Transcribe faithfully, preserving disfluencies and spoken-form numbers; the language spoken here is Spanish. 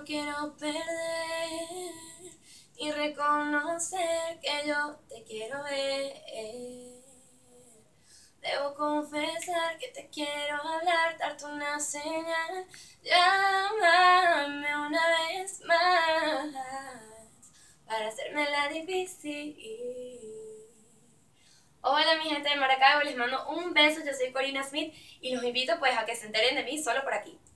no quiero perder y reconocer que yo te quiero ver. Debo confesar que te quiero hablar, darte una señal, llámame una vez más para hacérmela difícil. Hola mi gente de Maracaibo, les mando un beso, yo soy Corina Smith y los invito pues a que se enteren de mí solo por aquí.